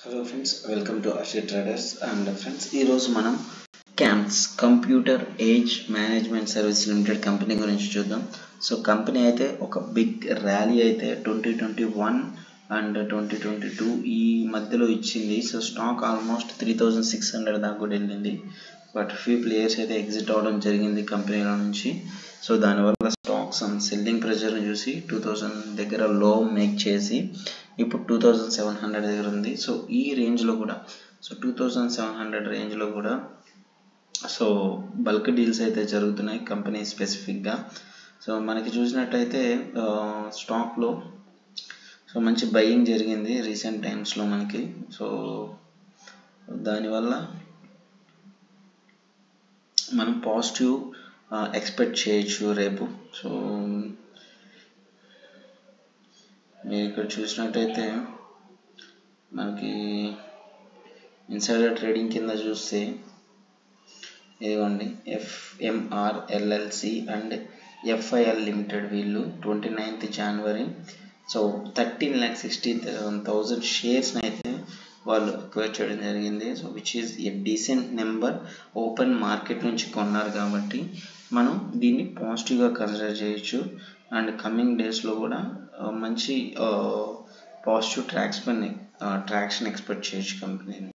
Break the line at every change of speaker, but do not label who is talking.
Hello friends, welcome to Akshay traders. And friends, ఈరోజు మనం CAMS computer age management service limited company గురించి చూద్దాం. So company అయితే ఒక బిగ్ ర్యాలీ అయితే 2021 అండ్ 2022 ఈ మధ్యలో ఇచ్చింది. సో స్టాక్ ఆల్మోస్ట్ 3600 దాకా కూడా వెళ్ళింది. బట్ ఫ్యూ ప్లేయర్స్ అయితే ఎగ్జిట్ అవ్వడం జరిగింది కంపెనీలో నుంచి. సో దానివల్ల స్టాక్స్ సెల్లింగ్ ప్రెషర్ని చూసి 2000 దగ్గర లో మేక్ చేసి ఇప్పుడు 2700 దగ్గర ఉంది. సో ఈ రేంజ్లో కూడా, సో 2700 రేంజ్లో కూడా సో బల్క్ డీల్స్ అయితే జరుగుతున్నాయి కంపెనీ స్పెసిఫిక్గా. సో మనకి చూసినట్టయితే స్టాక్లో సో మంచి బయింగ్ జరిగింది రీసెంట్ టైమ్స్లో మనకి. సో దానివల్ల మనం పాజిటివ్ ఎక్స్పెక్ట్ చేయొచ్చు రేపు. సో మీరు ఇక్కడ చూసినట్టయితే మనకి ఇన్సైడర్ ట్రేడింగ్ కింద చూస్తే ఇదిగోండి, FMR LLC అండ్ FIL లిమిటెడ్ వీళ్ళు 29th January సో 13,60,000 షేర్స్ని అయితే వాళ్ళు అక్వైర్ చేయడం జరిగింది. So which is a decent number. Open market నుంచి కొన్నారు కాబట్టి మనం దీన్ని పాజిటివ్గా కన్సిడర్ చేయొచ్చు. అండ్ కమింగ్ డేస్లో కూడా మంచి పాజిటివ్ ట్రాక్షన్ ఎక్స్పెక్ట్ చేయొచ్చు కంపెనీని.